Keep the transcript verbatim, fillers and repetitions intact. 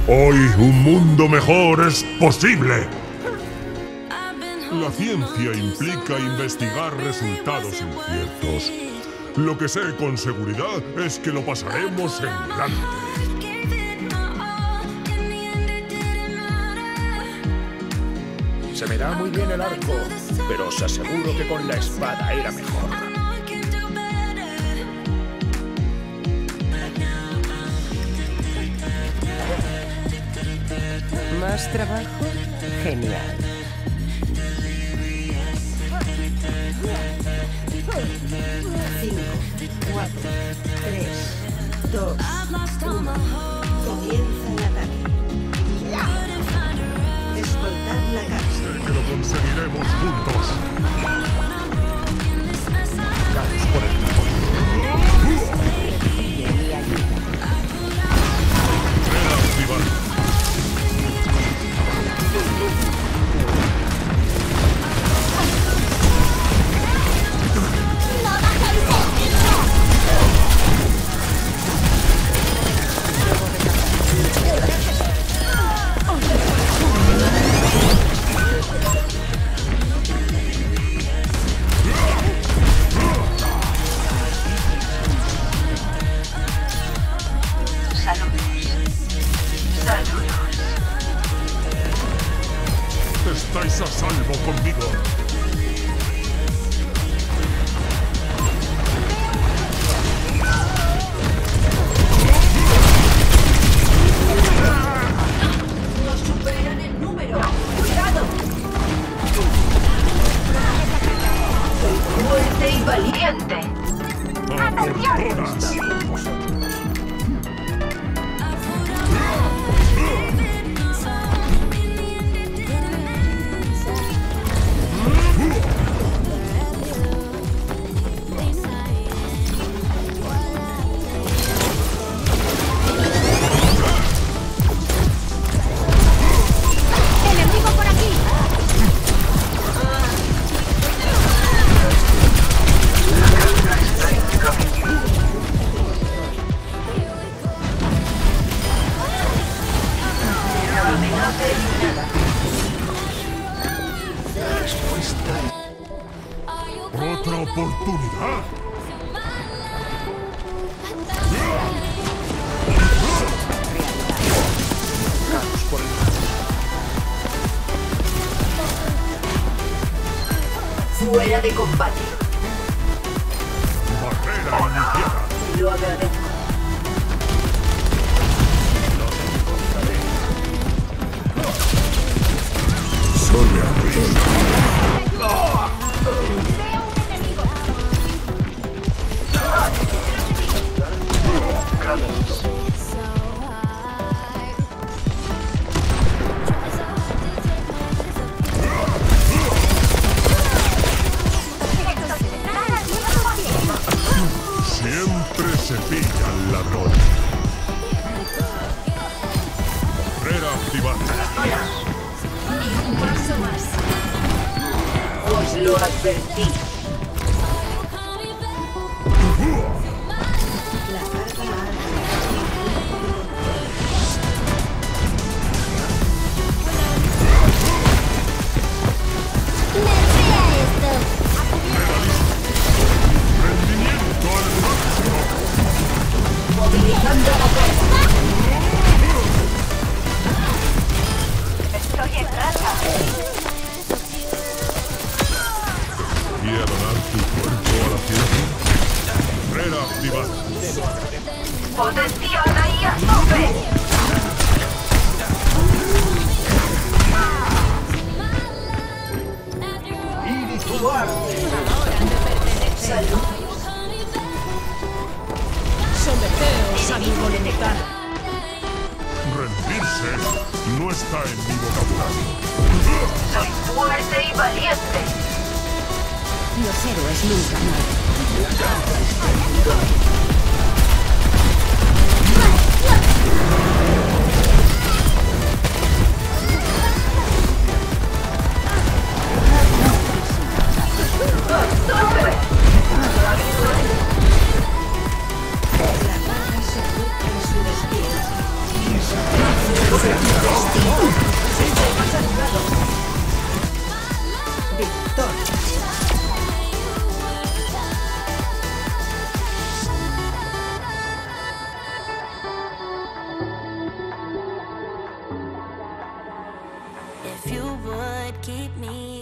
Hoy un mundo mejor es posible. La ciencia implica investigar resultados inciertos. Lo que sé con seguridad es que lo pasaremos en grande. Se me da muy bien el arco, pero os aseguro que con la espada era mejor. ¿Más trabajo? Genial. cinco, cuatro, tres, dos, uno. Comienza el ataque. Escoltar la casa. Sé que lo conseguiremos juntos. Vamos por el Estáis a salvo conmigo. Nos superan en número. ¡Cuidado! Soy fuerte y valiente. ¡A por todas! ¿Otra oportunidad? Vamos por el Fuera de combate. Barrera iniciada. Lo agradezco. Siempre se pilla al ladrón. Barrera activada. Un paso más. Os lo advertí. La carga Rendimiento al máximo. movilizando motor. Estoy en raza. ¿Quiere donar tu cuerpo a la ciencia? Barrera activada. Potencial ahí a tope. Salud. Someteos a mi voluntad. Rendirse no está en mi vocabulario. Soy fuerte y valiente. Los héroes nunca mueren. La barra se acerca a su destino. If you would keep me